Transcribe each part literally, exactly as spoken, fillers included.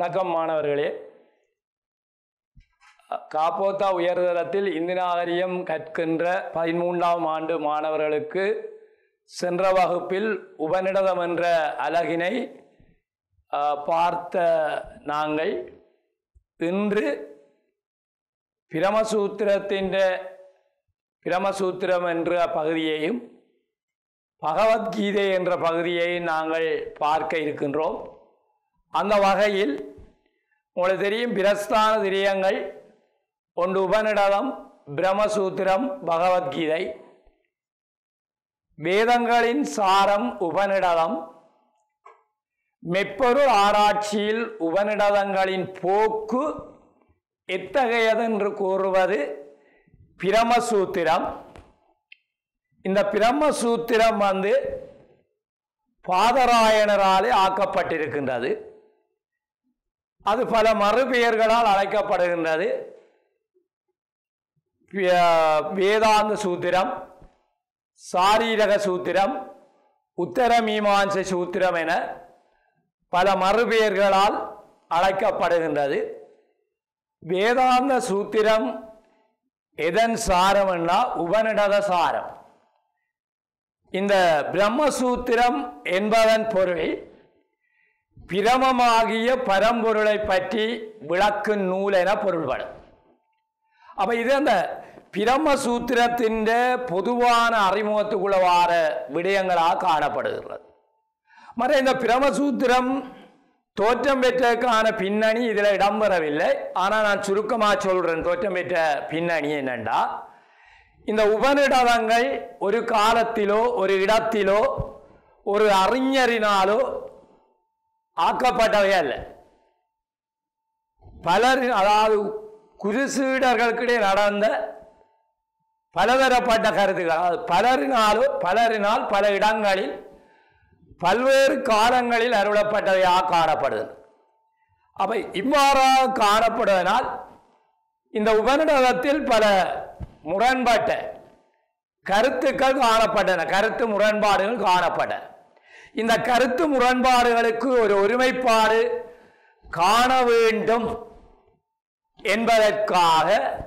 வணக்கம் மாணவர்களே. காப்போத்தா உயர்தரத்தில் இந்து நாகரிகம் கற்கின்ற பதிமூன்றாம் ஆண்டு மாணவர்களுக்கு சென்ற வகுப்பில் உபநிடதம் என்ற அலகினை பார்த்த நாங்கள் இன்று பிரமசூத்திரத்தின் பிரமசூத்திரம் என்ற பகுதியையும் பகவத்கீதை என்ற பகுதியை நாங்கள் பார்க்க இருக்கின்றோம். அந்த வகையில் உங்களுக்கு தெரியும், பிரஸ்தான திரியங்கள் ஒன்று உபநிடதம், பிரம்மசூத்திரம், பகவத்கீதை. வேதங்களின் சாரம் உபநிடதம். மெப்பொருள் ஆராய்ச்சியில் உபநிடதங்களின் போக்கு எத்தகையதென்று கூறுவது பிரம்மசூத்திரம். இந்த பிரம்மசூத்திரம் வந்து பாதராயணராலே ஆக்கப்பட்டிருக்கின்றது. அது பல மறுபெயர்களால் அழைக்கப்படுகின்றது. வேதாந்த சூத்திரம், சாரீரக சூத்திரம், உத்தரமீமாம்சை சூத்திரம் என பல மறுபெயர்களால் அழைக்கப்படுகின்றது. வேதாந்த சூத்திரம் எதன் சாரம் என்னா உபநிடத சாரம். இந்த பிரம்மசூத்திரம் என்பதன் பொருள் பிரமமாகிய பரம்பொருளை பற்றி விளக்கும் நூல் என பொருள்படும். அப்ப இது அந்த பிரம்மசூத்திரத்தின் பொதுவான அறிமுகத்துக்குள்ள வார விடயங்களாக காணப்படுகிறது. மற்ற இந்த பிரம்மசூத்திரம் தோற்றம் பெற்றதுக்கான பின்னணி இதில் இடம்பெறவில்லை. ஆனால் நான் சுருக்கமாக சொல்றேன். தோற்றம் பெற்ற பின்னணி என்னண்டா, இந்த உபநிடதங்கள் ஒரு காலத்திலோ ஒரு இடத்திலோ ஒரு அறிஞரினாலோ ஆக்கப்பட்டவை அல்ல. பலரின், அதாவது குருசீடர்களுக்கிடையே நடந்த பலதரப்பட்ட கருத்துக்கள், அதாவது பலரினாலோ பலரினால் பல இடங்களில் பல்வேறு காலங்களில் அருளப்பட்டவையாக காணப்படுது. அவை இவ்வாறாக காணப்படுவதனால் இந்த உபநிடதத்தில் பல முரண்பட்ட கருத்துக்கள் காணப்பட்டன, கருத்து முரண்பாடுகள் காணப்பட்டன. இந்த கருத்து முரண்பாடுகளுக்கு ஒரு ஒருமைப்பாடு காண வேண்டும் என்பதற்காக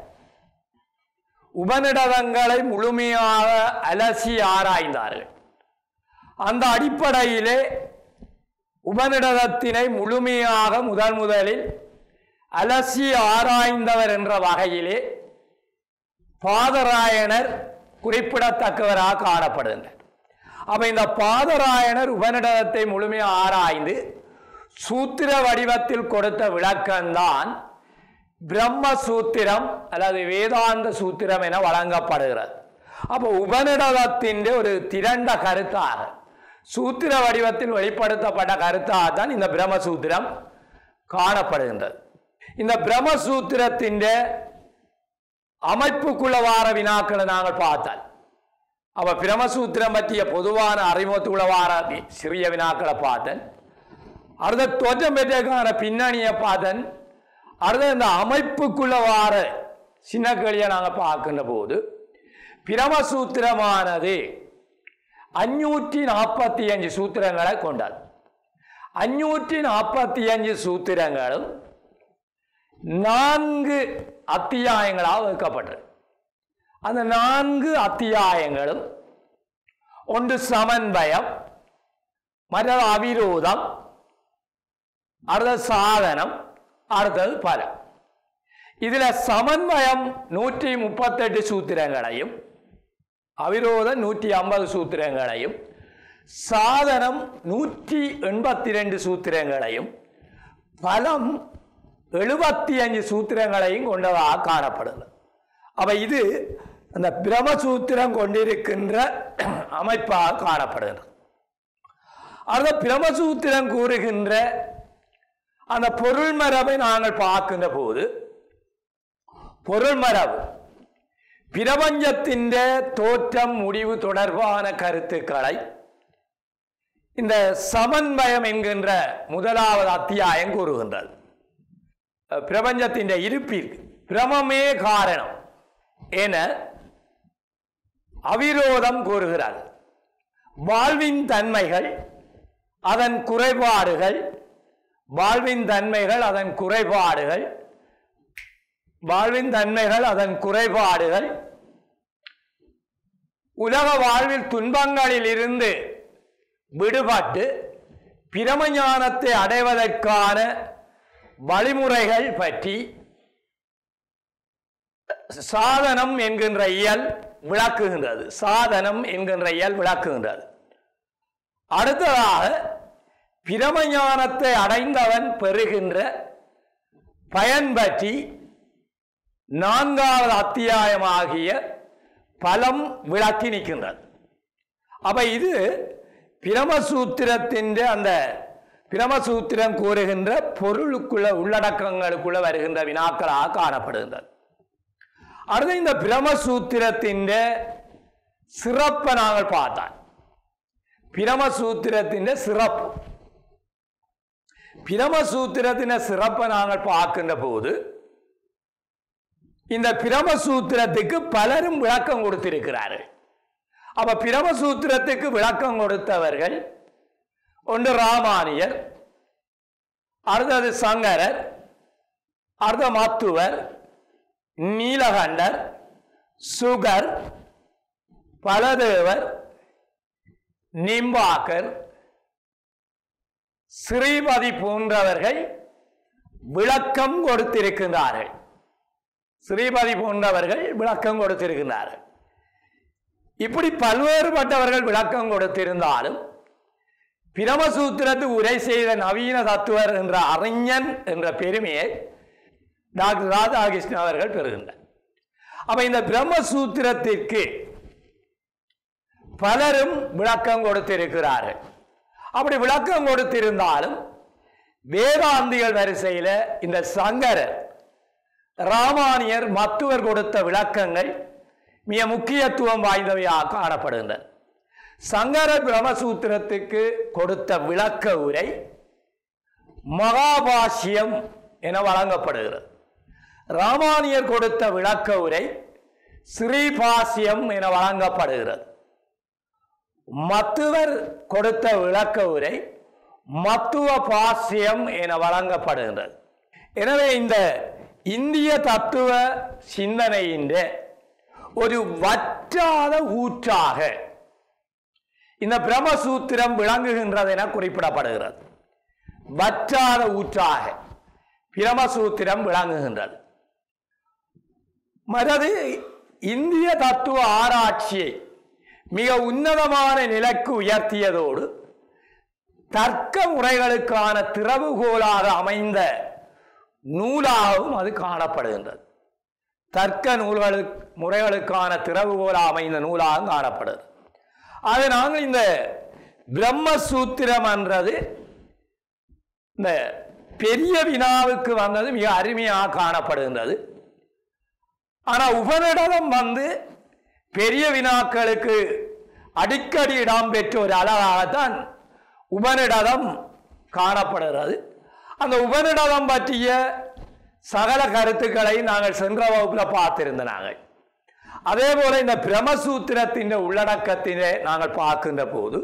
உபநிடதங்களை முழுமையாக அலசி ஆராய்ந்தார்கள். அந்த அடிப்படையிலே உபநிடதத்தினை முழுமையாக முதல் முதலில் அலசி ஆராய்ந்தவர் என்ற வகையிலே பாதராயணர் குறிப்பிடத்தக்கவராக காணப்படுகின்றார். அப்ப இந்த பாதராயணர் உபநிடதத்தை முழுமையாக ஆராய்ந்து சூத்திர வடிவத்தில் கொடுத்த விளக்கம்தான் பிரம்மசூத்திரம் அல்லது வேதாந்த சூத்திரம் என வழங்கப்படுகிறது. அப்போ உபநிடதத்தின் ஒரு திரண்ட கருத்தாக சூத்திர வடிவத்தில் வெளிப்படுத்தப்பட்ட கருத்தாக தான் இந்த பிரம்மசூத்திரம் காணப்படுகின்றது. இந்த பிரம்மசூத்திரத்தின் அமைப்புக்குள்ள வார வினாக்களை நாங்கள் பார்த்தால், அவ பிரம்மசூத்திரம் பற்றிய பொதுவான அறிமுகத்துக்குள்ள வார சிறிய வினாக்களை பார்த்தன், அடுத்த தோற்றம் பெற்றக்கான பின்னணியை பார்த்தன், அடுத்த இந்த அமைப்புக்குள்ள வார சின்ன கேள்வியை நாங்கள் பார்க்கின்ற போது பிரம்மசூத்திரமானது அஞ்சூற்றி நாற்பத்தி அஞ்சு சூத்திரங்களை கொண்டது. அஞ்சூற்றி நாற்பத்தி அஞ்சு சூத்திரங்களும் நான்கு அத்தியாயங்களாக வைக்கப்பட்டது. அந்த நான்கு அத்தியாயங்களும் ஒன்று சமன்வயம், மற்றது அவிரோதம், அடுத்தது சாதனம், அடுத்தது பலம். இதுல சமன்வயம் நூற்றி முப்பத்தி எட்டு சூத்திரங்களையும், அவிரோதம் நூற்றி ஐம்பது சூத்திரங்களையும், சாதனம் நூற்றி எண்பத்தி ரெண்டு சூத்திரங்களையும், பலம் எழுபத்தி அஞ்சு சூத்திரங்களையும் கொண்டதாக காணப்படுது. அப்ப இது அந்த பிரம்மசூத்திரம் கொண்டிருக்கின்ற அமைப்பாக காணப்படுகிறது. அந்த பிரம்மசூத்திரம் கூறுகின்ற அந்த பொருள் மரபை நாங்கள் பார்க்கின்ற போது, பொருள் மரபு பிரபஞ்சத்தின் தோற்றம் முடிவு தொடர்பான கருத்துக்களை இந்த சமன்வயம் என்கின்ற முதலாவது அத்தியாயம் கூறுகின்றது. பிரபஞ்சத்தின் இருப்பிற்கு பிரமமே காரணம் என அவிரோதம் கூறுகிறார். வாழ்வின் தன்மைகள், அதன் குறைபாடுகள், வாழ்வின் தன்மைகள் அதன் குறைபாடுகள் வாழ்வின் தன்மைகள் அதன் குறைபாடுகள் உலக வாழ்வில் துன்பங்களில் இருந்து விடுபட்டு பிரமஞானத்தை அடைவதற்கான வழிமுறைகள் பற்றி சாதனம் என்கின்ற இயல் விளக்குகின்றது. சாதனம் என்கின்ற இயல் விளக்குகின்றது. அடுத்ததாக பிரமஞானத்தை அடைந்தவன் பெறுகின்ற பயன் பற்றி நான்காவது அத்தியாயமாகிய பலம் விளக்கி நிற்கின்றது. அப்ப இது பிரமசூத்திரத்தின் அந்த பிரமசூத்திரம் கூறுகின்ற பொருளுக்குள்ள உள்ளடக்கங்களுக்குள்ள வருகின்ற வினாக்களாக காணப்படுகின்றது. அடுத்து இந்த பிரமசூத்திரத்தின் சிறப்பை நாங்கள் பார்த்தால் பிரமசூத்திரத்தின் சிறப்பு பிரமசூத்திரத்தின் சிறப்பை நாங்கள் பார்க்கின்ற போது இந்த பிரமசூத்திரத்துக்கு பலரும் விளக்கம் கொடுத்திருக்கிறார்கள். அப்ப பிரமசூத்திரத்துக்கு விளக்கம் கொடுத்தவர்கள் ஒன்று ராமானியர், அடுத்தது சங்கரர், அடுத்த மத்துவர், நீலகண்டர், சுகர், பலதேவர், நிம்பாக்கர், ஸ்ரீபதி போன்றவர்கள் விளக்கம் கொடுத்திருக்கின்றார்கள். ஸ்ரீபதி போன்றவர்கள் விளக்கம் கொடுத்திருக்கிறார்கள். இப்படி பல்வேறுபட்டவர்கள் விளக்கம் கொடுத்திருந்தாலும் பிரமசூத்திரத்து உரை செய்த நவீன தத்துவர் என்ற அறிஞன் என்ற பெருமையை டாக்டர் ராதாகிருஷ்ணன் அவர்கள் பெறுகின்றனர். அப்ப இந்த பிரம்மசூத்திரத்திற்கு பலரும் விளக்கம் கொடுத்திருக்கிறார்கள். அப்படி விளக்கம் கொடுத்திருந்தாலும் வேதாந்திகள் வரிசையில் இந்த சங்கரர், ராமானியர், மத்துவர் கொடுத்த விளக்கங்கள் மிக முக்கியத்துவம் வாய்ந்தவையாக காணப்படுகின்றன. சங்கர பிரம்மசூத்திரத்துக்கு கொடுத்த விளக்க உரை மகாபாஷ்யம் என வழங்கப்படுகிறது. ராமானியர் கொடுத்த விளக்க உரை ஸ்ரீபாஷ்யம் என வழங்கப்படுகிறது. மத்துவர் கொடுத்த விளக்க உரை மத்துவ பாஷ்யம் என வழங்கப்படுகிறது. எனவே இந்த இந்திய தத்துவ சிந்தனையின் ஒரு வற்றாத ஊற்றாக இந்த பிரம்மசூத்திரம் விளங்குகின்றது என குறிப்பிடப்படுகிறது. வற்றாத ஊற்றாக பிரம்மசூத்திரம் விளங்குகின்றது. மற்றது இந்திய தத்துவ ஆராய்ச்சியை மிக உன்னதமான நிலைக்கு உயர்த்தியதோடு தர்க்க முறைகளுக்கான திறவுகோலாக அமைந்த நூலாகவும் அது காணப்படுகின்றது. தர்க்க நூல்களுக்கு முறைகளுக்கான திறவுகோலாக அமைந்த நூலாகவும் காணப்படுது. அது நாங்கள் இந்த பிரம்மசூத்திரம் என்றது இந்த பெரிய வினாவுக்கு வந்தது மிக அருமையாக காணப்படுகின்றது. ஆனால் உபநிடதம் வந்து பெரிய வினாக்களுக்கு அடிக்கடி இடம் பெற்ற ஒரு அழகாகத்தான் உபநிடதம் காணப்படுகிறது. அந்த உபநிடதம் பற்றிய சகல கருத்துக்களை நாங்கள் சென்ற வகுப்பில் பார்த்திருந்த நாங்கள் அதே போல இந்த பிரம்மசூத்திரத்தின் உள்ளடக்கத்தினை நாங்கள் பார்க்கின்ற போது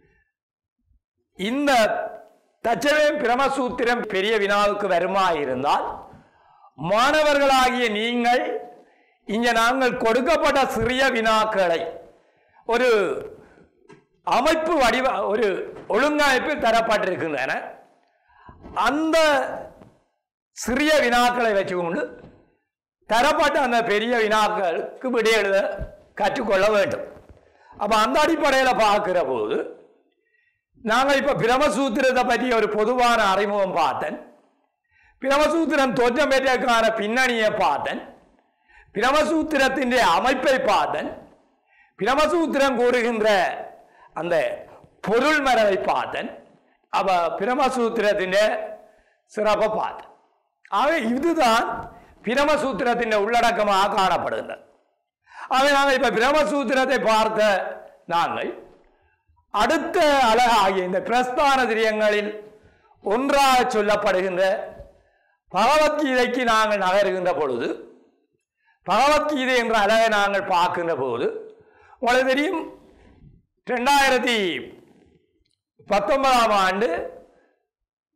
இந்த தச்சமயம் பிரம்மசூத்திரம் பெரிய வினாவுக்கு வருமாயிருந்தால் மாணவர்களாகிய நீங்கள் இங்கே நாங்கள் கொடுக்கப்பட்ட சிறிய வினாக்களை ஒரு அமைப்பு வடிவ ஒரு ஒழுங்கமைப்பில் தரப்பட்டிருக்கின்றன. அந்த சிறிய வினாக்களை வச்சுக்கொண்டு தரப்பட்ட அந்த பெரிய வினாக்களுக்கு விடை எழுத கற்றுக்கொள்ள வேண்டும். அப்போ அந்த அடிப்படையில் பார்க்கிற போது நாங்கள் இப்போ பிரம்மசூத்திரத்தை பற்றி ஒரு பொதுவான அறிமுகம் பார்த்தேன். பிரம்மசூத்திரம் தோற்றம் பெற்றதற்கான பின்னணியை பார்த்தேன். பிரம்மசூத்திரத்தின் அமைப்பை பார்த்தேன். பிரம்மசூத்திரம் கூறுகின்ற அந்த பொருள் மரபை பார்த்தேன். அப்போ பிரம்மசூத்திரத்தின் சிறப்பை பார்த்தேன். ஆக இதுதான் பிரம்மசூத்திரத்தின் உள்ளடக்கமாக காணப்படுகின்றது. ஆக நாங்கள் இப்போ பிரம்மசூத்திரத்தை பார்த்த நாங்கள் அடுத்த அழகாகிய இந்த பிரஸ்தான திரியங்களில் ஒன்றாக சொல்லப்படுகின்ற பகவத்கீதைக்கு நாங்கள் நகருகின்ற பொழுது பகவத்கீதை என்ற அழகை நாங்கள் பார்க்கின்ற போது உங்களுக்கு தெரியும், ரெண்டாயிரத்தி பத்தொன்பதாம் ஆண்டு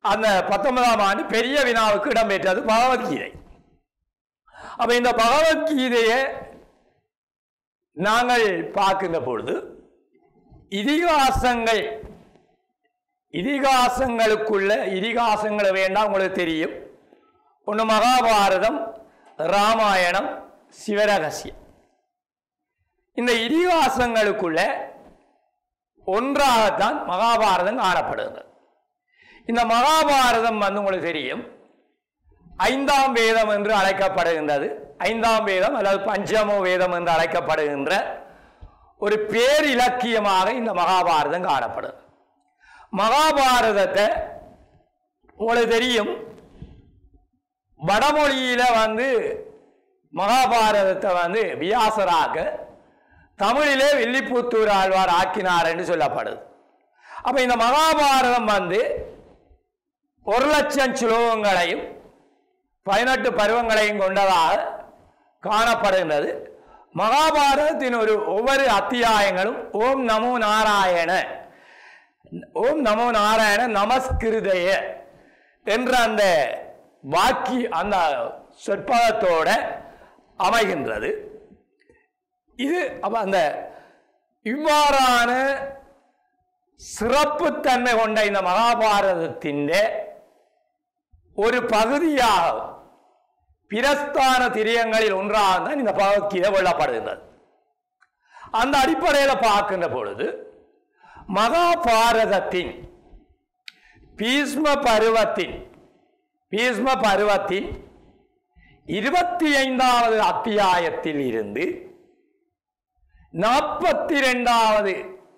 அந்த பத்தொன்பதாம் ஆண்டு பெரிய வினாவுக்கு இடம்பெற்றது பகவத்கீதை. அப்ப இந்த பகவத்கீதையை நாங்கள் பார்க்கின்ற பொழுது இதிகாசங்கள் இதிகாசங்களுக்குள்ள இதிகாசங்களை வேண்டாம், உங்களுக்கு தெரியும். ஒன்று மகாபாரதம், ராமாயணம், சிவரகசியம். இந்த இதிகாசங்களுக்குள்ள ஒன்றாகத்தான் மகாபாரதம் காணப்படுகிறது. இந்த மகாபாரதம் வந்து உங்களுக்கு தெரியும் ஐந்தாம் வேதம் என்று அழைக்கப்படுகின்றது. ஐந்தாம் வேதம் அல்லது பஞ்சமோ வேதம் என்று அழைக்கப்படுகின்ற ஒரு பேரிலக்கியமாக இந்த மகாபாரதம் காணப்படுது. மகாபாரதத்தை உங்களுக்கு தெரியும் வடமொழியில வந்து மகாபாரதத்தை வந்து வியாசராக தமிழிலே வில்லிபுத்தூர் ஆழ்வார் ஆக்கினார் என்று சொல்லப்படுது. அப்ப இந்த மகாபாரதம் வந்து ஒரு லட்சம் ஸ்லோகங்களையும் பதினெட்டு பருவங்களையும் கொண்டதாக காணப்படுகின்றது. மகாபாரதத்தின் ஒரு ஒவ்வொரு அத்தியாயங்களும் ஓம் நமோ நாராயண ஓம் நமோ நாராயண நமஸ்கிருதய என்ற அந்த வாக்கி அந்த சொற்பதத்தோட அமைகின்றது. இது அப்ப அந்த இவ்வாறான சிறப்புத்தன்மை கொண்ட இந்த மகாபாரதத்தின் ஒரு பகுதியாக பிரஸ்தான திரியங்களில் ஒன்றாக தான் இந்த பகவத்கீதை கொள்ளப்படுகின்றது. அந்த அடிப்படையில் பார்க்கின்ற பொழுது மகாபாரதத்தின் பீஷ்ம பருவத்தின் பீஷ்ம பருவத்தின் இருபத்தி ஐந்தாவது அத்தியாயத்தில் இருந்து நாற்பத்தி இரண்டாவது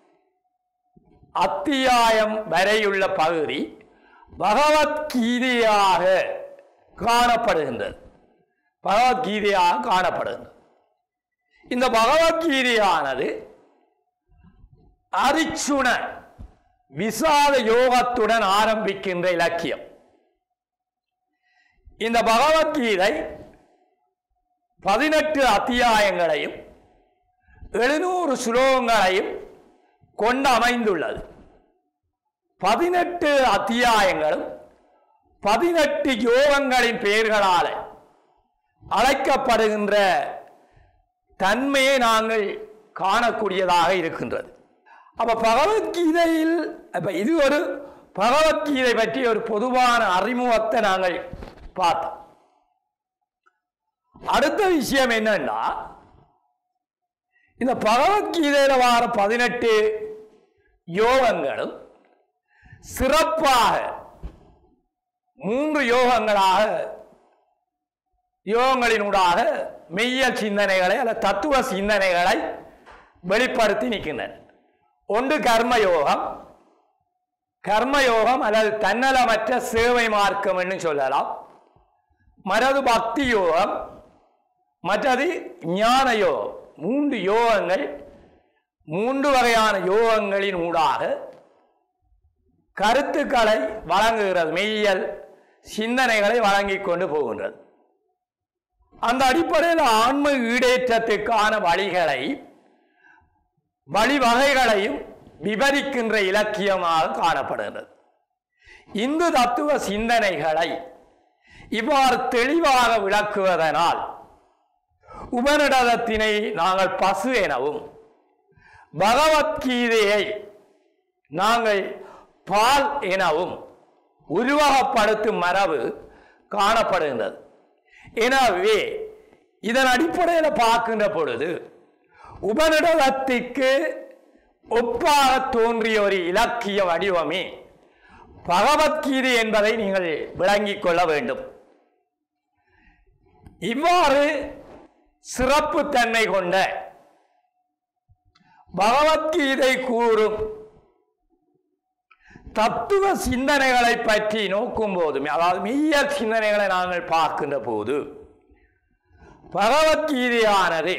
அத்தியாயம் வரையுள்ள பகுதி பகவத்கீதையாக காணப்படுகின்றது. பகவத்கீதையாக காணப்படுகின்றது. இந்த பகவத்கீதையானது அரிச்சுண விசாத யோகத்துடன் ஆரம்பிக்கின்ற இலக்கியம். இந்த பகவத்கீதை பதினெட்டு அத்தியாயங்களையும் எழுநூறு ஸ்லோகங்களையும் கொண்டு அமைந்துள்ளது. பதினெட்டு அத்தியாயங்களும் பதினெட்டு யோகங்களின் பெயர்களால் அழைக்கப்படுகின்ற தன்மையை நாங்கள் காணக்கூடியதாக இருக்கின்றது. அப்ப பகவத்கீதையில் அப்ப இது ஒரு பகவத்கீதை பற்றி ஒரு பொதுவான அறிமுகத்தை நாங்கள் பார்த்தோம். அடுத்த விஷயம் என்னன்னா, இந்த பகவத்கீதையில வார பதினெட்டு யோகங்களும் சிறப்பாக மூன்று யோகங்களாக யோகங்களினூடாக மெய்யல் சிந்தனைகளை அல்ல தத்துவ சிந்தனைகளை வெளிப்படுத்தி நிற்கின்றன. ஒன்று கர்மயோகம். கர்மயோகம் அல்லது தன்னலமற்ற சேவை மார்க்கம் என்று சொல்லலாம். மற்றது பக்தி யோகம், மற்றது ஞான யோகம். மூன்று யோகங்கள், மூன்று வகையான யோகங்களின் ஊடாக கருத்துக்களை வழங்குகிறது, மெய்யல் சிந்தனைகளை வழங்கிக் கொண்டு போகின்றது. அந்த அடிப்படையில் ஆன்ம ஈடேற்றத்துக்கான வழிகளை வழிவகைகளையும் விவரிக்கின்ற இலக்கியமாக காணப்படுகிறது. இந்து தத்துவ சிந்தனைகளை இவ்வாறு தெளிவாக விளக்குவதனால் உபநிடதத்தினை நாங்கள் பசு எனவும் பகவத்கீதையை நாங்கள் பால் எனவும் உருவகப்படுத்தும் மரபு காணப்படுகின்றது. எனவே இதன் அடிப்படையில் பார்க்கின்ற பொழுது உபநிடதத்திற்கு ஒப்பாக தோன்றிய ஒரு இலக்கிய வடிவமே பகவத்கீதை என்பதை நீங்கள் விளங்கிக் கொள்ள வேண்டும். இவ்வாறு சிறப்பு தன்மை கொண்ட பகவத்கீதை கூறும் தத்துவ சிந்தனைகளை பற்றி நோக்கும் போதுமே, அதாவது மெய்யல் சிந்தனைகளை நாங்கள் பார்க்கின்ற போது பகவத்கீதையானது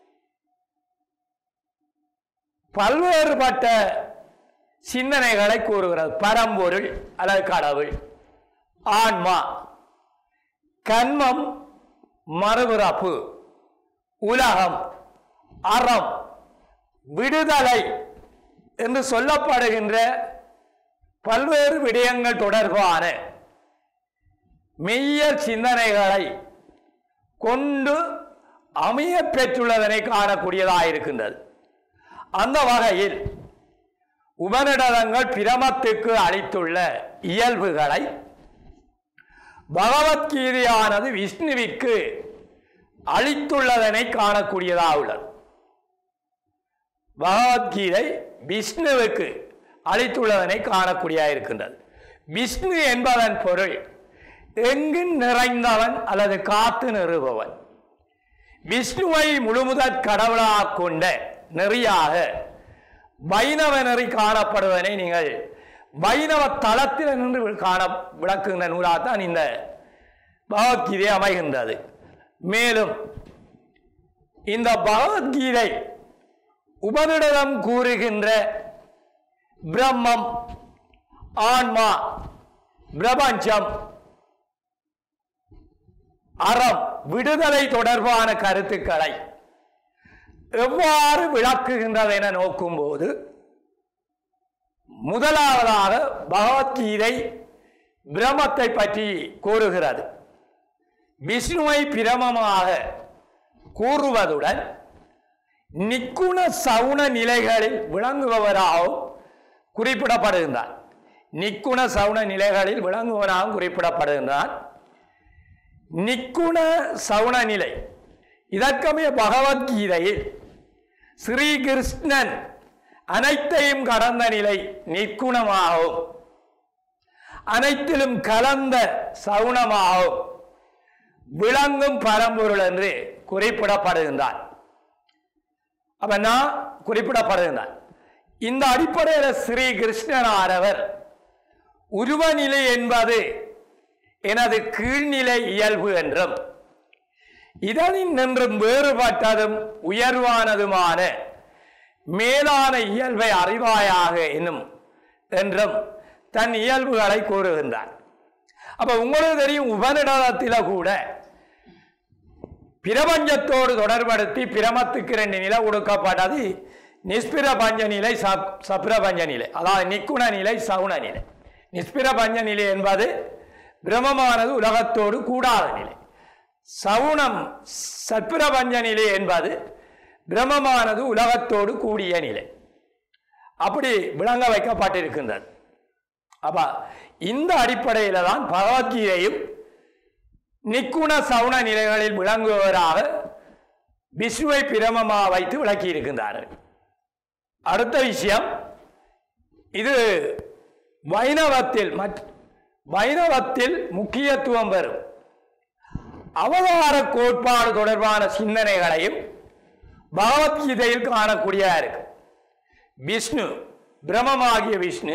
பல்வேறுபட்ட சிந்தனைகளை கூறுகிறது. பரம்பொருள் அல்லது கடவுள், ஆன்மா, கன்மம், மறுபிறப்பு, உலகம், அறம், விடுதலை என்று சொல்லப்படுகின்ற பல்வேறு விடயங்கள் தொடர்பான மெய்யல் சிந்தனைகளை கொண்டு அமைய பெற்றுள்ளதனை காணக்கூடியதாக இருக்கின்றது. அந்த வகையில் உபநிடதங்கள் பிரமத்துக்கு அளித்துள்ள இயல்புகளை பகவத்கீதையானது விஷ்ணுவிற்கு அளித்துள்ளதனை காணக்கூடியதாக உள்ளது. பகவத்கீதை விஷ்ணுவுக்கு அளித்துள்ளதனை காணக்கூடியதாக இருக்கின்றது. விஷ்ணு என்பதன் பொருள் எங்கு நிறைந்தவன் அல்லது காத்து நிறுபவன். விஷ்ணுவை முழுமுதற் கடவுளாக கொண்ட நெறியாக வைணவ நெறி காணப்படுவதனை நீங்கள் வைணவ தளத்தில் நின்று காண விளக்குகின்ற நூலாகத்தான் இந்த பகவத்கீதை அமைகின்றது. மேலும் இந்த பகவத்கீதை உபநிடதம் கூறுகின்ற பிரம்மம், ஆன்மா, பிரபஞ்சம், அறம், விடுதலை தொடர்பான கருத்துக்களை எவ்வாறு விளக்குகின்றது என நோக்கும் போது முதலாவதாக பகவத்கீதை பிரம்மத்தை பற்றி கூறுகிறது. விஷ்ணுவை பிரமமாக கூறுவதுடன் நிக்குண சவுண நிலைகளில் விளங்குபவராகவும் குறிப்பிடப்படுகின்றார். நிக்குண சவுண நிலைகளில் விளங்குவனாகவும் குறிப்பிடப்படுகின்றார். நிக்குண சவுண நிலை இதற்கமைய பகவத்கீதையில் ஸ்ரீகிருஷ்ணன் அனைத்தையும் கடந்த நிலை நிற்குணமாகவும் அனைத்திலும் கலந்த சவுணமாகவும் விளங்கும் பரம்பொருள் என்று குறிப்பிடப்படுகின்றார். அப்ப நான் குறிப்பிடப்படுகின்றார். இந்த அடிப்படையில் ஸ்ரீ கிருஷ்ணனாரவர் உருவநிலை என்பது எனது கீழ்நிலை இயல்பு என்றும் இதனில் நின்றும் வேறுபட்டதும் உயர்வானதுமான மேலான இயல்பை அறிவாயாக என்னும் என்றும் தன் இயல்புகளை கூறுகின்றார். அப்ப உங்களுக்கு தெரியும், உபநிடதத்தில கூட பிரபஞ்சத்தோடு தொடர்படுத்தி பிரமத்துக்கு ரெண்டு நிலை கொடுக்கப்பட்டது. நிஷ்பிரபஞ்ச நிலை, சப்ரபஞ்ச நிலை, அதாவது நிக்குண நிலை, சவுண நிலை. நிஷ்பிரபஞ்ச நிலை என்பது பிரமமானது உலகத்தோடு கூடாத நிலை. சவுணம் சத்பிரபஞ்ச நிலை என்பது பிரமமானது உலகத்தோடு கூடிய நிலை. அப்படி விளங்க வைக்கப்பட்டிருக்கின்றது. அப்ப இந்த அடிப்படையில் தான் பகவத்கீதையும் நிக்குண சவுண நிலைகளில் விளங்குவவராக விஷ்ணுவை பிரமமாக வைத்து விளக்கி இருக்கின்றார்கள். அடுத்த விஷயம், இது வைணவத்தில் வைணவத்தில் முக்கியத்துவம் பெறும் அவதார கோட்பாடு தொடர்பான சிந்தனைகளையும் பகவத்கீதையில் காணக்கூடியதா இருக்கு. விஷ்ணு, பிரம்மமாகிய விஷ்ணு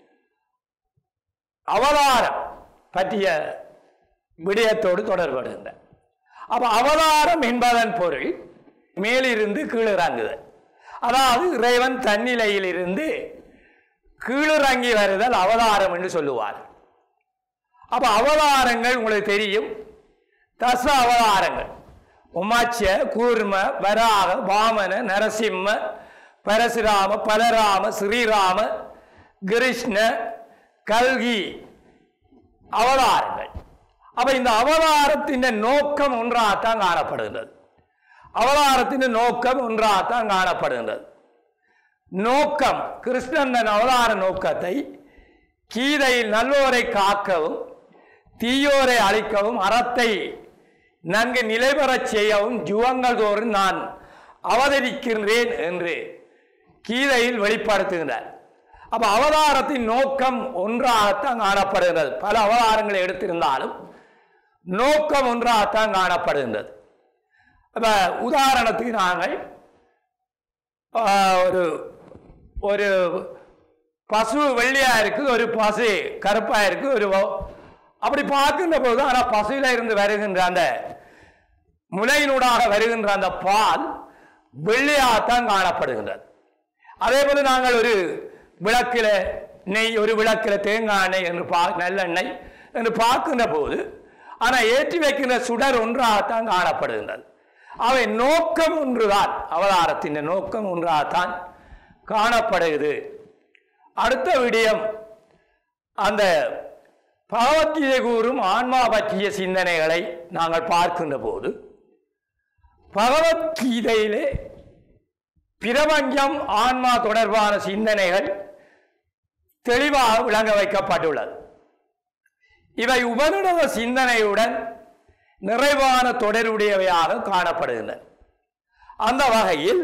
அவதாரம் பற்றிய விடயத்தோடு தொடர்படுகின்ற. அப்ப அவதாரம் என்பதன் பொருள் மேலிருந்து கீழிறங்குதல், அதாவது இறைவன் தன்னிலையில் இருந்து கீழிறங்கி வருதல் அவதாரம் என்று சொல்லுவார். அப்ப அவதாரங்கள் உங்களுக்கு தெரியும், தச அவதாரங்கள்: உமாச்ச, கூர்ம, வராக, வாமன, நரசிம்ம, பரசுராம, பலராம, ஸ்ரீராம, கிருஷ்ண, கல்கி அவதாரங்கள். அப்ப இந்த அவதாரத்தின் நோக்கம் ஒன்றாகத்தான் காணப்படுகின்றது. அவதாரத்தின் நோக்கம் ஒன்றாகத்தான் காணப்படுகின்றது. நோக்கம், கிருஷ்ணன் தன் அவதார நோக்கத்தை கீதையில் நல்லோரை காக்கவும் தீயோரை அழிக்கவும் அறத்தை நன்கு நிலைபெறச் செய்யவும் யுகங்கள் தோறும் நான் அவதரிக்கின்றேன் என்று கீதையில் வெளிப்படுத்துகின்றார். அப்ப அவதாரத்தின் நோக்கம் ஒன்றாகத்தான் காணப்படுகின்றது. பல அவதாரங்களை எடுத்திருந்தாலும் நோக்கம் ஒன்றாகத்தான் காணப்படுகின்றது. அப்ப உதாரணத்துக்கு நாங்கள் ஒரு ஒரு பசு வெள்ளையா இருக்கு, ஒரு பசு கருப்பா இருக்கு, ஒரு அப்படி பார்க்கின்ற போது, ஆனால் பசுல இருந்து வருகின்ற அந்த முலையினூடாக வருகின்ற அந்த பால் வெள்ளையாகத்தான் காணப்படுகின்றது. அதே போல நாங்கள் ஒரு விளக்கில நெய், ஒரு விளக்கில தேங்காய் எண்ணெய் என்று பா நல்லெண்ணெய் என்று பார்க்கின்ற போது, ஆனால் ஏற்றி வைக்கின்ற சுடர் ஒன்றாகத்தான் காணப்படுகின்றது. அவை நோக்கம் ஒன்றுதான், அவதாரத்தின் நோக்கம் ஒன்றாகத்தான் காணப்படுகிறது. அடுத்த விடயம், அந்த பகவத்கீதை கூறும் ஆன்மா பற்றிய சிந்தனைகளை நாங்கள் பார்க்கின்ற போது பகவத்கீதையிலே பிரபஞ்சம் ஆன்மா தொடர்பான சிந்தனைகள் தெளிவாக விளங்க வைக்கப்பட்டுள்ளது. இவை உபநிடத சிந்தனையுடன் நிறைவான தொடர்புடையவையாக காணப்படுகின்றன. அந்த வகையில்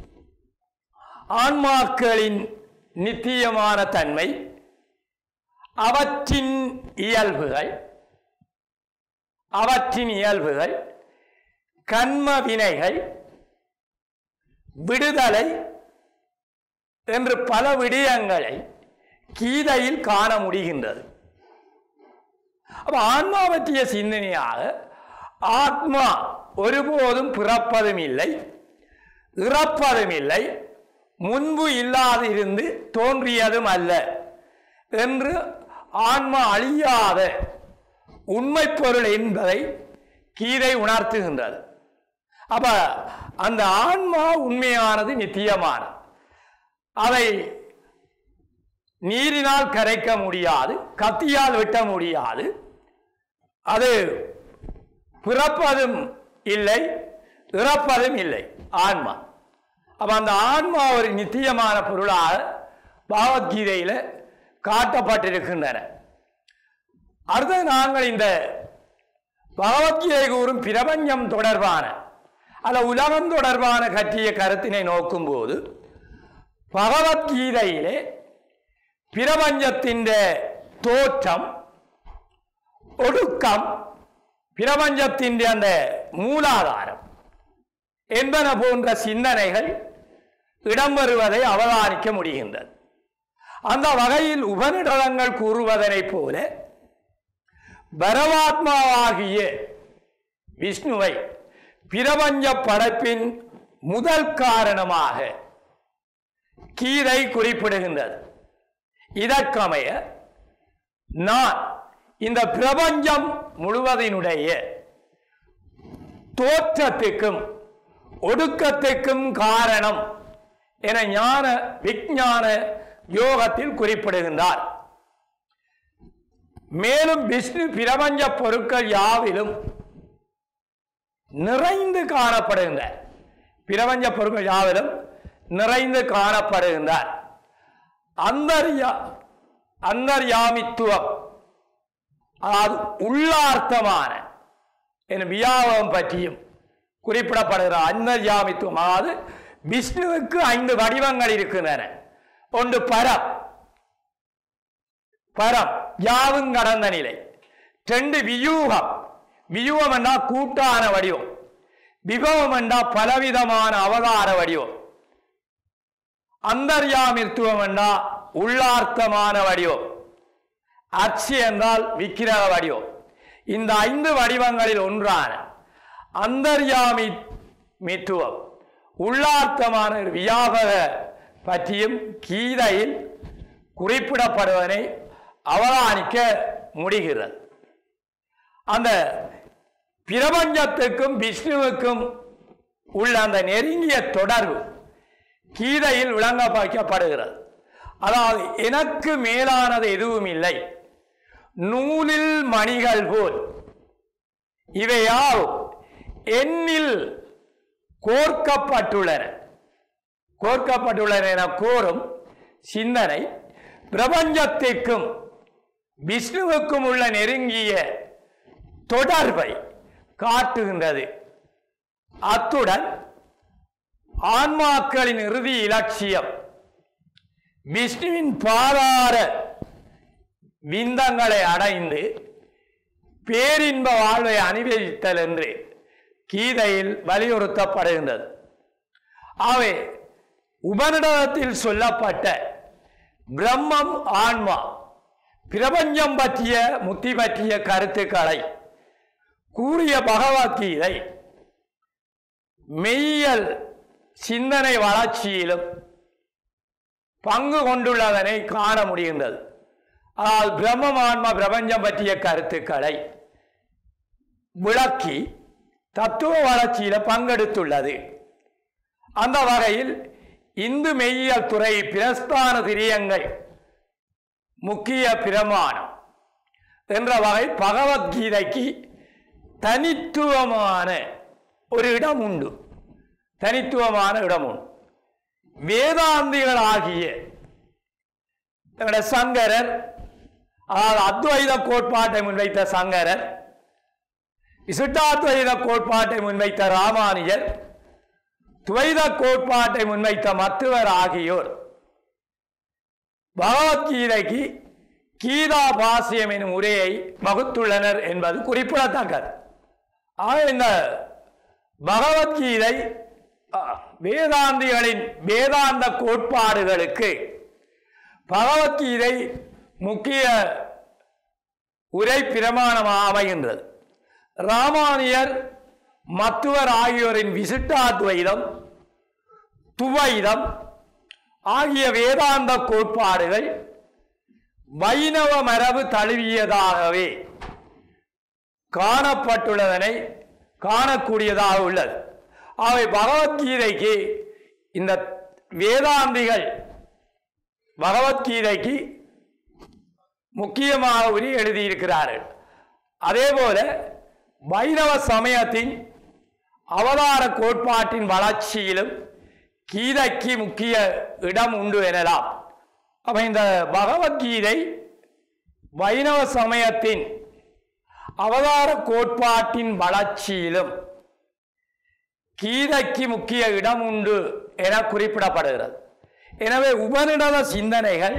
ஆன்மாக்களின் நித்தியமான தன்மை, அவற்றின் இயல்புகள் அவற்றின் இயல்புகள் கர்ம வினைகள், விடுதலை என்று பல விடயங்களை கீதையில் காண முடிகின்றது. அப்ப ஆன்மா பற்றிய சிந்தனையாக ஆத்மா ஒருபோதும் பிறப்பதும் இல்லை, இறப்பதும் இல்லை, முன்பு இல்லாதிருந்து தோன்றியதும் அல்ல என்று ஆன்மா அழியாத உண்மை பொருள் என்பதை கீதை உணர்த்துகின்றது. அப்ப அந்த ஆன்மா உண்மையானது, நித்தியமானது. அதை நீரினால் கரைக்க முடியாது, கத்தியால் வெட்ட முடியாது. அது பிறப்பதும் இல்லை, இறப்பதும் இல்லை ஆன்மா. அப்ப அந்த ஆன்மா ஒரு நித்தியமான பொருளாக பகவத்கீதையில் காட்டப்பட்டிருக்கின்றன. அடுத்து நாங்கள் இந்த பகவத்கீதை கூறும் பிரபஞ்சம் தொடர்பான அல்ல உலகம் தொடர்பான கற்றிய கருத்தினை நோக்கும் போது பகவத்கீதையிலே பிரபஞ்சத்தின் தோற்றம், ஒடுக்கம், பிரபஞ்சத்தின் அந்த மூலாதாரம் என்பன போன்ற சிந்தனைகள் இடம்பெறுவதை அவதானிக்க முடிகின்றது. அந்த வகையில் உபநிடதங்கள் கூறுவதனை போல பரமாத்மாவாகிய விஷ்ணுவை பிரபஞ்ச படைப்பின் முதல் காரணமாக கீதை குறிப்பிடுகின்றது. இதற்கமைய நான் இந்த பிரபஞ்சம் முழுவதினுடைய தோற்றத்துக்கும் ஒடுக்கத்துக்கும் காரணம் என ஞான விஞ்ஞான யோகத்தில் குறிப்பிடுகின்றார். மேலும் விஷ்ணு பிரபஞ்ச பொருட்கள் யாவிலும் நிறைந்து காணப்படுகின்றார். பிரபஞ்ச பொருட்கள் யாவிலும் நிறைந்து காணப்படுகின்றார். அந்தர்யா அந்தர்யாமித்துவம், அதாவது உள்ளார்த்தமான என வியாபகம் பற்றியும் குறிப்பிடப்படுகிறார். அந்தர்யாமித்துவம், அதாவது விஷ்ணுவுக்கு ஐந்து வடிவங்கள் இருக்கின்றன. ஒன்று பரம், பரம் யாவும் கடந்த நிலை. ரெண்டு வியூகம், வியூகம் என்றா கூட்டான வடிவம். விபவம் என்றா பலவிதமான அவதார வடிவம். அந்தர்யாமித்துவம் என்றா உள்ளார்த்தமான வடிவம். அர்ச்சி என்றால் விக்கிரக வடிவம். இந்த ஐந்து வடிவங்களில் ஒன்றான அந்தர்யாமி மித்துவம், உள்ளார்த்தமான வியாபக பற்றியும் கீதையில் குறிப்பிடப்படுவதை அவதானிக்க முடிகிறது. அந்த பிரபஞ்சத்துக்கும் விஷ்ணுவுக்கும் உள்ள அந்த நெருங்கிய தொடர்பு கீதையில் விளங்க வைக்கப்படுகிறது. அதாவது எனக்கு மேலானது எதுவும் இல்லை, நூலில் மணிகள் போல் இவையாவும் என்னில் கோர்க்கப்பட்டுள்ளன கோர்க்கப்பட்டுள்ளன என கோரும் சிந்தனை பிரபஞ்சத்திற்கும் விஷ்ணுவுக்கும் உள்ள நெருங்கிய தொடர்பை காட்டுகின்றது. அத்துடன் ஆன்மாக்களின் இறுதி இலட்சியம் விஷ்ணுவின் பாதார விந்தங்களை அடைந்து பேரின்ப வாழ்வை அனுபவித்தல் என்று கீதையில் வலியுறுத்தப்படுகின்றது. ஆகவே உபநிடதத்தில் சொல்லப்பட்ட பிரம்மம், ஆன்மா, பிரபஞ்சம் பற்றிய முத்தி பற்றிய கருத்துக்களை கூறிய பகவத்கீதை மெய்யல் சிந்தனை வளர்ச்சியிலும் பங்கு கொண்டுள்ளதனை காண முடிகின்றது. ஆனால் பிரம்மம், ஆன்மா, பிரபஞ்சம் பற்றிய கருத்துக்களை விளக்கி தத்துவ வளர்ச்சியில பங்கெடுத்துள்ளது. அந்த வகையில் இந்து மெய்யியல் துறை பிரஸ்தான திரியங்கள் முக்கிய பிரமாணம் என்ற வகை பகவத்கீதைக்கு தனித்துவமான ஒரு இடம் உண்டு. தனித்துவமான இடம் உண்டு. வேதாந்திகளாகிய சங்கரர், அதாவது அத்வைத கோட்பாட்டை முன்வைத்த சங்கரர், விசிட்டாத்வைத கோட்பாட்டை முன்வைத்த ராமானுஜர், துவைத கோட்பாட்டை முன்வைத்த மத்துவர் ஆகியோர் பகவத்கீதைக்கு கீதா பாசியம் எனும் உரையை வகுத்துள்ளனர் என்பது குறிப்பிடத்தக்கது. ஆக இந்த பகவத்கீதை வேதாந்திகளின் வேதாந்த கோட்பாடுகளுக்கு பகவத்கீதை முக்கிய உரை பிரமாணமாக அமைகின்றது. ராமானுஜர், மத்துவர் ஆகியோரின் விசிட்டாத்வைதம், துவைதம் ஆகிய வேதாந்த கோட்பாடுகள் வைணவ மரபு தழுவியதாகவே காணப்பட்டுள்ளதனை காணக்கூடியதாக உள்ளது. அவை பகவத்கீதைக்கு இந்த வேதாந்திகள் பகவத்கீதைக்கு முக்கியமாக உரி எழுதியிருக்கிறார்கள். அதே போல வைணவ சமயத்தின் அவதார கோட்பாட்டின் வளர்ச்சியிலும் கீதைக்கு முக்கிய இடம் உண்டு எனலாம். அப்ப இந்த பகவத்கீதை வைணவ சமயத்தின் அவதார கோட்பாட்டின் வளர்ச்சியிலும் கீதைக்கு முக்கிய இடம் உண்டு என குறிப்பிடப்படுகிறது. எனவே உபநிடத சிந்தனைகள்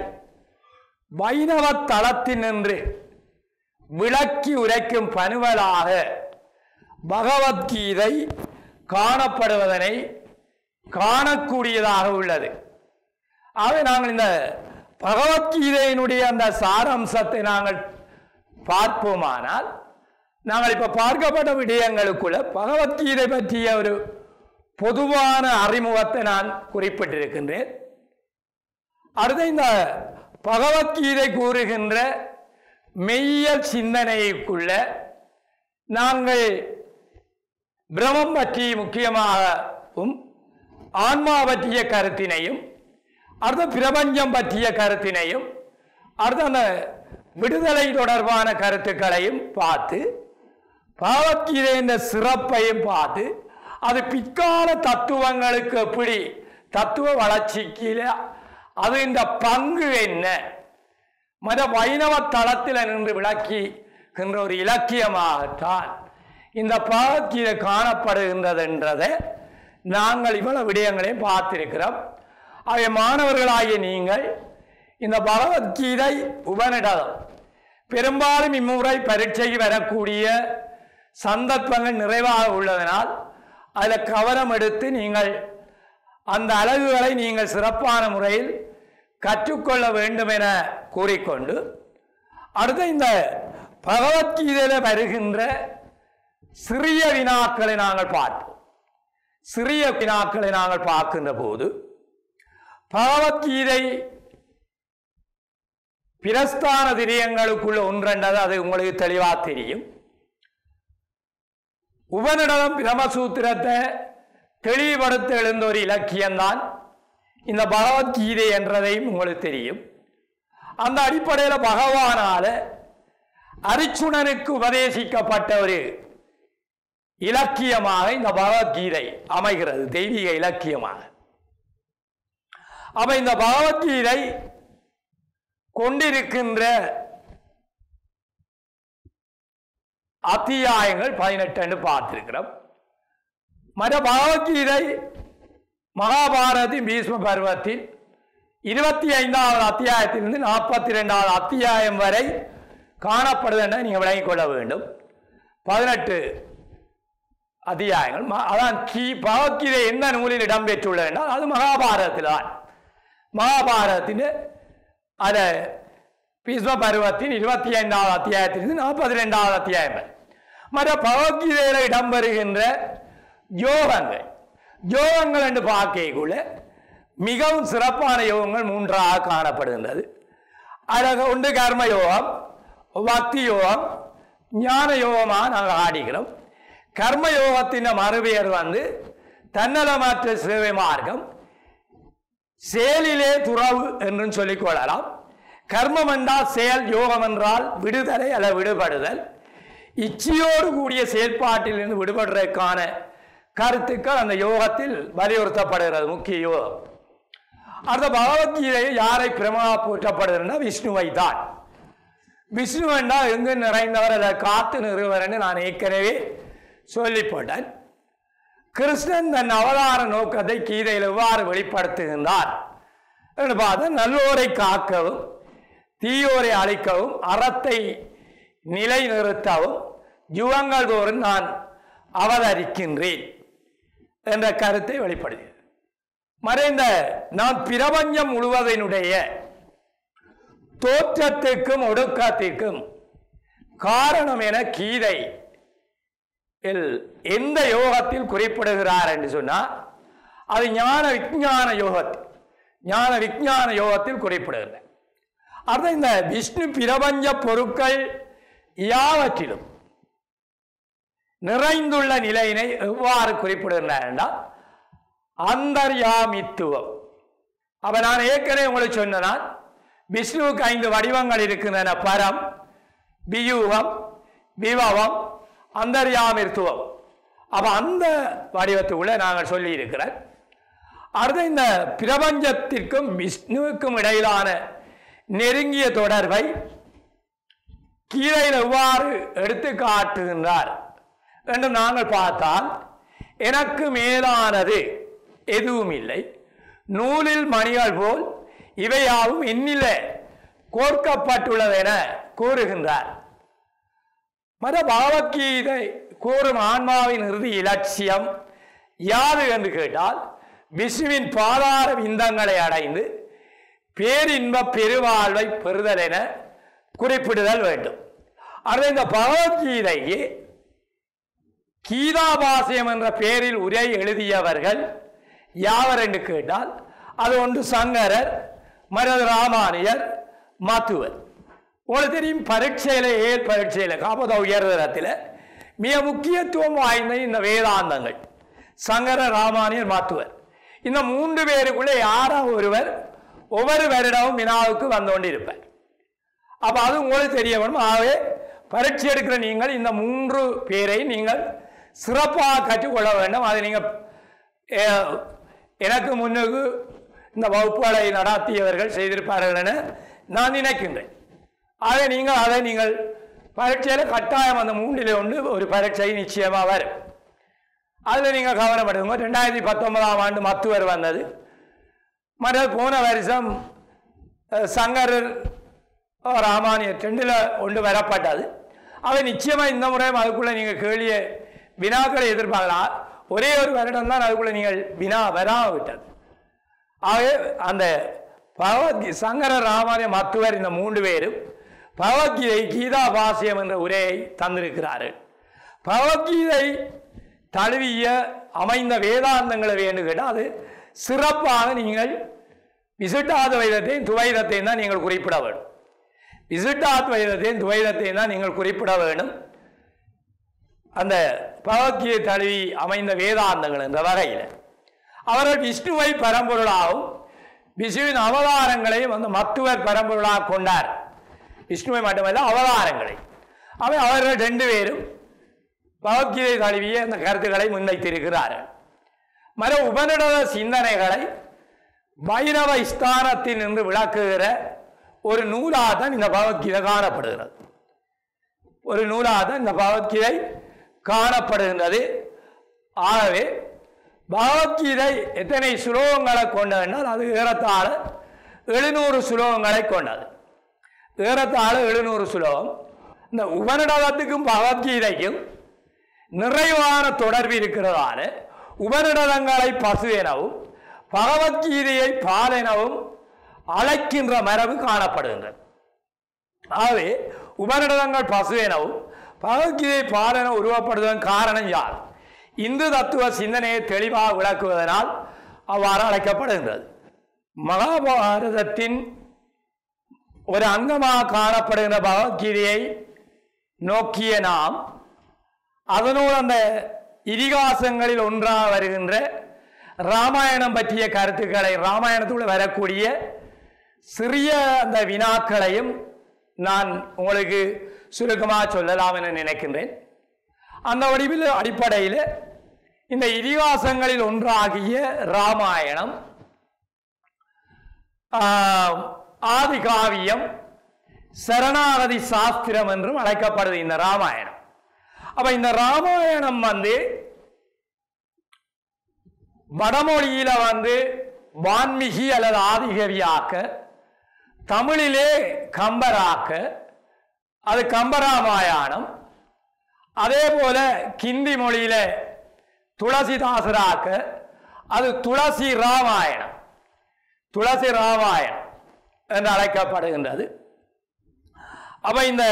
வைணவ தளத்தில் நின்று விளக்கி உரைக்கும் பணுவலாக பகவத்கீதை காணப்படுவதனை காணக்கூடியதாக உள்ளது. ஆக நாங்கள் இந்த பகவத்கீதையினுடைய அந்த சாரம்சத்தை நாங்கள் பார்ப்போமானால், நாங்கள் இப்ப பார்க்கப்பட்ட விடயங்களுக்குள்ள பகவத்கீதை பற்றிய ஒரு பொதுவான அறிமுகத்தை நான் குறிப்பிட்டிருக்கின்றேன். அடுத்த இந்த பகவத்கீதை கூறுகின்ற மெய்யல் சிந்தனைக்குள்ள நாங்கள் பிரம்மம் பற்றி முக்கியமாகவும் ஆன்மா பற்றிய கருத்தினையும் அடுத்த பிரபஞ்சம் பற்றிய கருத்தினையும் அடுத்த அந்த விடுதலை தொடர்பான கருத்துக்களையும் பார்த்து பகவத்கீதையின் சிறப்பையும் பார்த்து அது பிற்கால தத்துவங்களுக்கு எப்படி தத்துவ வளர்ச்சிக்கு அது இந்த பங்கு என்ன மத வைணவ தளத்தில் நின்று விளக்கின்ற ஒரு இலக்கியமாகத்தான் இந்த பகவத்கீதை காணப்படுகின்றது என்றதை நாங்கள் இவ்வளவு விடயங்களையும் பார்த்திருக்கிறோம். ஆகிய மாணவர்களாகிய நீங்கள் இந்த பகவத்கீதை உபநிடதம் பெரும்பாலும் இம்முறை பரீட்சைக்கு வரக்கூடிய சந்தர்ப்பங்கள் நிறைவாக உள்ளதனால் அதில் கவனம் எடுத்து நீங்கள் அந்த அலகுகளை நீங்கள் சிறப்பான முறையில் கற்றுக்கொள்ள வேண்டும் என கூறிக்கொண்டு, அடுத்த இந்த பகவத்கீதையில் வருகின்ற சிறிய வினாக்களை நாங்கள் பார்ப்போம். சிறிய வினாக்களை நாங்கள் பார்க்கின்ற போது பகவத்கீதை பிரஸ்தான திரியங்களுக்குள்ள ஒன்றென்றது அது உங்களுக்கு தெளிவாக தெரியும். உபநிடதம் பிரம்மசூத்திரத்தை தெளிவுபடுத்த எழுந்த ஒரு இலக்கியம்தான் இந்த பகவத்கீதை என்றதையும் உங்களுக்கு தெரியும். அந்த அடிப்படையில் பகவானால அர்ச்சுனனுக்கு உபதேசிக்கப்பட்ட ஒரு இலக்கியமாக இந்த பகவத்கீதை அமைகிறது, தெய்வீக இலக்கியமாக. அப்ப இந்த பகவத்கீதை கொண்டிருக்கின்ற அத்தியாயங்கள் பதினெட்டு என்று பார்த்திருக்கிறோம். மற்ற பகவத்கீதை மகாபாரதத்தின் பீஷ்ம பருவத்தில் இருபத்தி ஐந்தாவது அத்தியாயத்திலிருந்து நாற்பத்தி இரண்டாவது அத்தியாயம் வரை காணப்படுது என நீங்கள் விளங்கிக் கொள்ள வேண்டும். பதினெட்டு அத்தியாயங்கள். அதான் கீ பகவத்கீதை எந்த நூலில் இடம்பெற்றுள்ளது என்றால் அது மகாபாரதத்தில் தான். மகாபாரதத்தின் அத பீஷ்ம பருவத்தின் இருபத்தி ஐந்தாவது அத்தியாயத்திலிருந்து நாற்பத்தி இரண்டாவது அத்தியாயம். மற்ற பகவத்கீதையில் இடம்பெறுகின்ற யோகங்கள் யோகங்கள் என்று பார்க்கக்குள்ள மிகவும் சிறப்பான யோகங்கள் மூன்றாக காணப்படுகின்றது. அதில் ஒன்று கர்ம யோகம், பக்தி யோகம், ஞான யோகமாக நாங்கள் ஆடிக்கிறோம். கர்ம யோகத்தின் மறுபெயர் வந்து தன்னலமற்ற சேவை மார்க்கம், செயலிலே துறவு என்றும் சொல்லிக் கொள்ளலாம். கர்மம் என்றால் செயல், யோகம் என்றால் விடுதலை அல்ல விடுபடுதல். இச்சையோடு கூடிய செயற்பாட்டில் இருந்து விடுபடுவதற்கான கருத்துக்கள் அந்த யோகத்தில் வலியுறுத்தப்படுகிறது. முக்கிய யோகம். அந்த பகவத்கீதை யாரை பிரமணா போற்றப்படுகிறதுனா விஷ்ணுவை தான். விஷ்ணு என்றால் எங்கு நிறைந்தவர் அல்ல காத்து நிறுவர் என்று நான் ஏற்கனவே சொல்லி போட்டேன். கிருஷ்ணன் தன் அவதார நோக்கத்தை கீதையில் எவ்வாறு வெளிப்படுத்துகின்றார் என்று பார்த்து, நல்லோரை காக்கவும் தீயோரை அழிக்கவும் அறத்தை நிலைநிறுத்தவும் யுகங்கள் தோறும் நான் அவதரிக்கின்றேன் என்ற கருத்தை வெளிப்படுகிறது. மறைந்த நான் பிரபஞ்சம் முழுவதனுடைய தோற்றத்திற்கும் ஒடுக்கத்திற்கும் காரணம் என கீதை எந்த யோகத்தில் குறிப்பிடுகிறார் என்று சொன்னால் அது ஞான விஞ்ஞான யோகத்தில் ஞான விஞ்ஞான யோகத்தில் குறிப்பிடுகிறது. அது இந்த விஷ்ணு பிரபஞ்ச பொருட்கள் யாவற்றிலும் நிறைந்துள்ள நிலையினை எவ்வாறு குறிப்பிடுகிறார் என்றால் அந்தர்யாமித்துவம். அப்ப நான் ஏற்கனவே உங்களுக்கு சொன்னேன், விஷ்ணுவுக்கு ஐந்து வடிவங்கள் இருக்கின்றன. பரம், வியூகம், விபவம், அந்தர்யாமித்துவம். அப்ப அந்த வடிவத்துக்குள்ள நாங்கள் சொல்லி இருக்கிறோம். அடுத்து இந்த பிரபஞ்சத்திற்கும் விஷ்ணுவுக்கும் இடையிலான நெருங்கிய தொடர்பை கீதையில் எவ்வாறு எடுத்து காட்டுகின்றார் என்று நாங்கள் பார்த்தால், எனக்கு மேலானது எதுவும் இல்லை, நூலில் மணிகள் போல் இவையாவும் என்னில கோர்க்கப்பட்டுள்ளது என கூறுகின்றார். மத பகவத்கீதை கூறும் ஆன்மாவின் இறுதி இலட்சியம் யாது என்று கேட்டால் விஷ்ணுவின் பாதார விந்தங்களை அடைந்து பேரின்ப பெருவாழ்வை பெறுதல் என குறிப்பிடுதல் வேண்டும். அது இந்த பகவத்கீதைக்கு கீதாபாசியம் என்ற பெயரில் உரை எழுதியவர்கள் யாவர் என்று கேட்டால் அது ஒன்று சங்கரர், மற்றது ராமானியர், மாத்துவர். உங்களுக்கு தெரியும், பரீட்சையில ஏல் பரீட்சையில காப்பத உயர்தரத்தில் மிக முக்கியத்துவம் வாய்ந்த இந்த வேதாந்தங்கள் சங்கரர், ராமானியர், மாத்துவர். இந்த மூன்று பேருக்குள்ளே யாரோ ஒருவர் ஒவ்வொரு வருடமும் வினாவுக்கு வந்து கொண்டிருப்பார். அப்ப அது உங்களுக்கு தெரிய வேணும். ஆகவே பரீட்சை எடுக்கிற நீங்கள் இந்த மூன்று பேரை நீங்கள் சிறப்பாக கற்றுக்கொள்ள வேண்டும். அதை நீங்கள் எனக்கு முன்னுக்கு இந்த வகுப்புகளை நடாத்தியவர்கள் செய்திருப்பார்கள் என நான் நினைக்கின்றேன். ஆகவே நீங்கள் அதை நீங்கள் பரீட்சையில் கட்டாயம் அந்த மூன்றில் ஒன்று ஒரு பரீட்சை நிச்சயமாக வரும். அதில் நீங்கள் கவனப்படுங்க. ரெண்டாயிரத்தி பத்தொன்பதாம் ஆண்டு மத்துவர் வந்தது. மற்ற போன வருஷம் சங்கரர், ராமானியர் ரெண்டில் ஒன்று வரப்பட்டது. அவை நிச்சயமாக இந்த முறையும் அதுக்குள்ளே நீங்கள் கேள்விய வினாக்களை எதிர்பார்க்கலாம். ஒரே ஒரு வருடம் தான் அதுக்குள்ளே நீங்கள் வினா வராமல் விட்டது. ஆகவே அந்த பகவத்கீ சங்கரர், ராமானியர், மத்துவர் இந்த மூன்று பேரும் பகவத்கீதை கீதா பாசியம் என்ற உரையை தந்திருக்கிறார்கள். பகவத்கீதை தழுவிய அமைந்த வேதாந்தங்களை வேண்டும் கேட்டால் அது சிறப்பாக நீங்கள் விசிட்டாத்வைதத்தையும் துவைதத்தையும் தான் நீங்கள் குறிப்பிட வேண்டும். விசிட்டாத்வைதத்தையும் துவைதத்தையும் தான் நீங்கள் குறிப்பிட வேண்டும். அந்த பகவத்கீதை தழுவி அமைந்த வேதாந்தங்கள் என்ற வகையில் அவர்கள் விஷ்ணுவை பரம்பொருளாகவும் விஷ்ணுவின் அவதாரங்களையும் அந்த மத்துவர் பரம்பொருளாக கொண்டார். விஷ்ணுவை மட்டுமல்ல அவதாரங்களை. அவை அவர்கள் ரெண்டு பேரும் பகவத்கீதை தழுவிய அந்த கருத்துக்களை முன்வைத்திருக்கிறார்கள். மற்ற உபநிடத சிந்தனைகளை வைரவ ஸ்தானத்தில் நின்று விளக்குகிற ஒரு நூலாக தான் இந்த பகவத்கீதை காணப்படுகிறது. ஒரு நூலாக தான் இந்த பகவத்கீதை காணப்படுகின்றது. ஆகவே பகவத்கீதை எத்தனை சுலோகங்களை கொண்டது என்றால் அது ஏறத்தாழ எழுநூறு சுலோகங்களை கொண்டது. ஏறத்தாழ எழுநூறு சுலோகம். இந்த உபநிடதத்துக்கும் பகவத்கீதைக்கும் நிறைவான தொடர்பு இருக்கிறதால உபநிடதங்களை பசு எனவும் பகவத்கீதையை பால் எனவும் அழைக்கின்ற மரபு காணப்படுகின்றது. ஆகவே உபநிடதங்கள் பசு எனவும் பகவத்கீதை பால் என உருவப்படுவதன் காரணம் யார்? இந்து தத்துவ சிந்தனையை தெளிவாக விளக்குவதனால் அவ்வாறு அழைக்கப்படுகின்றது. மகாபாரதத்தின் ஒரு அங்கமாக காணப்படுகின்ற பகவத்கீதையை நோக்கிய நாம் அதனோடு அந்த இதிகாசங்களில் ஒன்றாக வருகின்ற ராமாயணம் பற்றிய கருத்துக்களை, ராமாயணத்துக்குள்ள வரக்கூடிய சிறிய அந்த வினாக்களையும் நான் உங்களுக்கு சுருக்கமாக சொல்லலாம் என நினைக்கின்றேன். அந்த வடிவில் அடிப்படையில் இந்த இதிகாசங்களில் ஒன்றாகிய ராமாயணம், ஆதி காவியம், சரணாகதி சாஸ்திரம் என்றும் அழைக்கப்படுது இந்த ராமாயணம். அப்ப இந்த ராமாயணம் வந்து வடமொழியில வந்து வான்மிகி அல்லது ஆதிகவியாக்க, தமிழிலே கம்பராக்க அது கம்பராமாயணம், அதே போல கிந்தி மொழியில துளசிதாசராக்க அது துளசி ராமாயணம், துளசி ராமாயணம் என்று அழைக்கப்படுகின்றது. அப்ப இந்த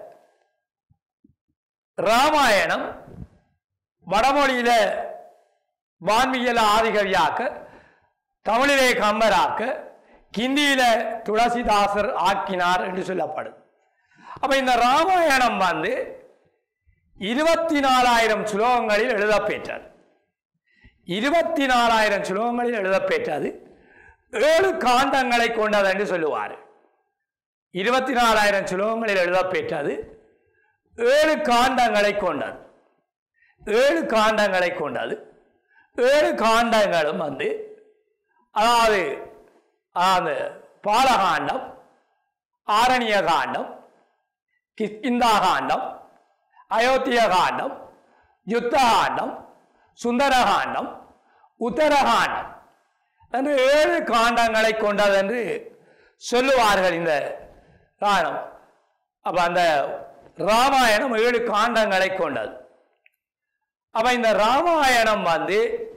ராமாயணம் வடமொழியில வான்மிகியில ஆதிகவியாக்க, தமிழிலே கம்பராக்க, கிந்தியில துளசிதாசர் ஆக்கினார் என்று சொல்லப்படுது. அப்ப இந்த ராமாயணம் வந்து இருபத்தி நாலாயிரம் சுலோகங்களில் எழுதப்பெற்றது. இருபத்தி நாலாயிரம் சுலோகங்களில் எழுதப்பெற்றது. ஏழு காண்டங்களை கொண்டது என்று சொல்லுவார். இருபத்தி நாலாயிரம் சுலோகங்களில் எழுதப்பெற்றது. ஏழு காண்டங்களை கொண்டது. ஏழு காண்டங்களை கொண்டது. ஏழு காண்டங்களும் வந்து அதாவது அந்த பாலகாண்டம், ஆரண்ய காண்டம், கிஷ்கிந்தா காண்டம், அயோத்திய காண்டம், யுத்த காண்டம், சுந்தரகாண்டம், உத்தரகாண்டம் என்று ஏழு காண்டங்களை கொண்டது என்று சொல்லுவார்கள் இந்த காண்டம். அப்ப அந்த ராமாயணம் ஏழு காண்டங்களை கொண்டது. அப்ப இந்த ராமாயணம் வந்து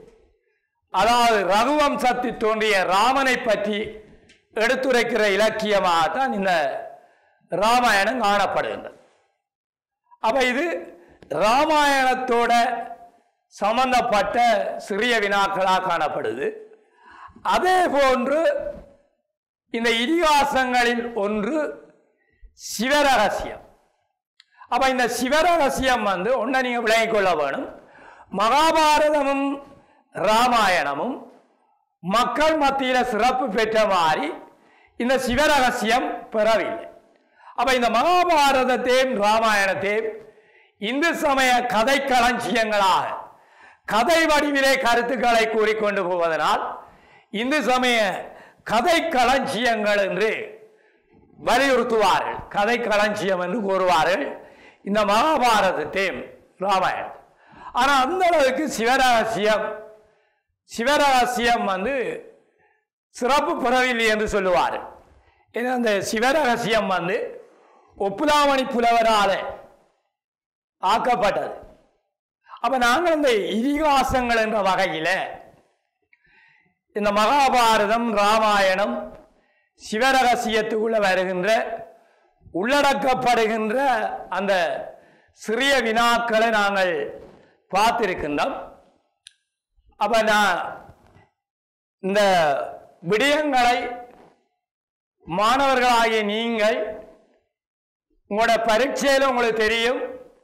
அதாவது ரகுவம்சத்தில் தோன்றிய ராமனை பற்றி எடுத்துரைக்கிற இலக்கியமாகத்தான் இந்த ராமாயணம் காணப்படுகின்றது. அப்ப இது ராமாயணத்தோட சம்பந்தப்பட்ட சிறிய வினாக்களாக காணப்படுது. அதே போன்று இந்த இதிகாசங்களில் ஒன்று சிவரகசியம். அப்ப இந்த சிவரகசியம் வந்து ஒன்றை நீங்க விளங்கிக் கொள்ள வேணும். மகாபாரதமும் ராமாயணமும் மக்கள் மத்தியில சிறப்பு பெற்ற மாதிரி இந்த சிவரகசியம் பெறவில்லை. அப்ப இந்த மகாபாரதத்தையும் ராமாயணத்தையும் இந்து சமய கதை களஞ்சியங்களாக கதை வடிவிலே கருத்துக்களை கூறிக்கொண்டு போவதனால் இந்து சமய கதை களஞ்சியங்கள் என்று வலியுறுத்துவார்கள். கதை களஞ்சியம் என்று கூறுவார்கள் இந்த மகாபாரதத்தையும் ராமாயணம். ஆனா அந்த அளவுக்கு சிவரகசியம் சிவரகசியம் வந்து சிறப்பு பெறவில்லை என்று சொல்லுவார். ஏன்னா அந்த சிவரகசியம் வந்து ஒப்புலாமணி புலவரால ஆக்கப்பட்டது. அப்ப நாங்கள் இந்த இதிகாசங்கள் என்ற வகையில இந்த மகாபாரதம் ராமாயணம் சிவரகசியத்துக்குள்ள வருகின்ற உள்ளடக்கப்படுகின்ற அந்த சிறிய வினாக்களை நாங்கள் பார்த்திருக்கின்றோம். அப்ப நான் இந்த விடயங்களை மாணவர்களாகிய நீங்கள் உங்களோட பரீட்சையில் உங்களுக்கு தெரியும்,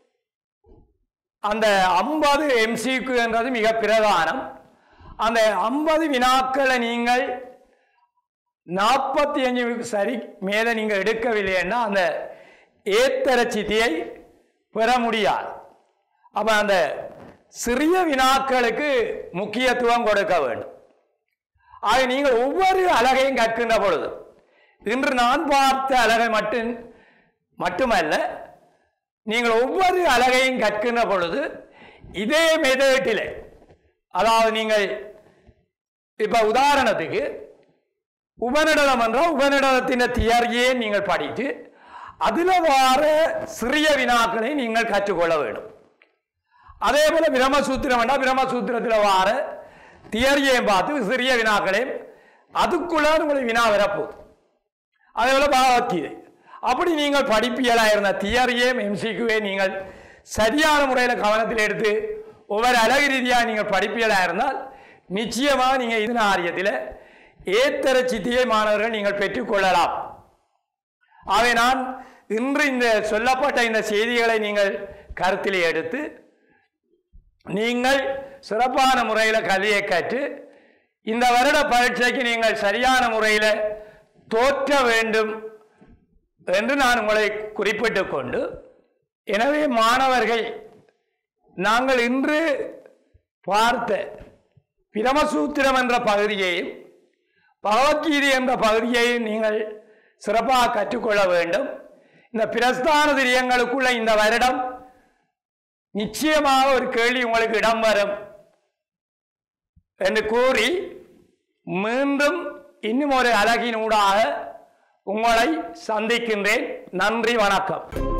அந்த ஐம்பது எம்சிக்கு என்றது மிக பிரதானம். அந்த ஐம்பது வினாக்களை நீங்கள் நாற்பத்தி அஞ்சு சரி மேலே நீங்கள் எடுக்கவில்லைன்னா அந்த ஏத்தர சித்தியை பெற முடியாது. அப்ப அந்த சிறிய வினாக்களுக்கு முக்கியத்துவம் கொடுக்க வேண்டும். ஆக நீங்கள் ஒவ்வொரு அழகையும் கற்கின்ற பொழுது இன்று நான் பார்த்த அழகை மட்டும் மட்டுமல்ல, நீங்கள் ஒவ்வொரு அழகையும் கற்கின்ற பொழுது இதே மெதட்டிலே, அதாவது நீங்கள் இப்ப உதாரணத்துக்கு உபநிடதம் என்றால் உபநிடதத்தின் தியரியை நீங்கள் படித்து அதில் வார சிறிய வினாக்களை நீங்கள் கற்றுக்கொள்ள வேண்டும். அதே போல பிரம்மசூத்திரம் என்றால் பிரம்மசூத்திரத்தில் வார தியரியையும் பார்த்து சிறிய வினாக்களையும் அதுக்குள்ள உங்களுக்கு வினா வரப்போகுது. அதே போல பகவத்கீதை அப்படி நீங்கள் படிப்பியலா இருந்த தியரியையும் எம்சிக்குவே நீங்கள் சரியான முறையில் கவனத்தில் எடுத்து ஒவ்வொரு அழகு ரீதியாக நீங்கள் படிப்பியலா இருந்தால் நிச்சயமாக நீங்கள் இதன் ஆரியத்தில் ஏத்தர சித்தியை மாணவர்கள் நீங்கள் பெற்றுக்கொள்ளலாம். ஆகவே நான் இன்று இந்த சொல்லப்பட்ட இந்த செய்திகளை நீங்கள் கருத்தில் எடுத்து நீங்கள் சிறப்பான முறையில் கல்வியை கற்று இந்த வருட பரீட்சைக்கு நீங்கள் சரியான முறையில் தோற்ற வேண்டும் என்று நான் உங்களை குறிப்பிட்டுக் கொண்டு, எனவே மாணவர்கள், நாங்கள் இன்று பார்த்த பிரமசூத்திரம் என்ற பகுதியையும் பகவத்கீதை என்ற பகுதியையும் நீங்கள் சிறப்பாக கற்றுக்கொள்ள வேண்டும். இந்த பிரஸ்தான திரியங்களுக்குள்ள இந்த வருடம் நிச்சயமாக ஒரு கேள்வி உங்களுக்கு இடம் வரும் என்று கூறி மீண்டும் இன்னும் ஒரு அழகினூடாக உங்களை சந்திக்கின்றேன். நன்றி, வணக்கம்.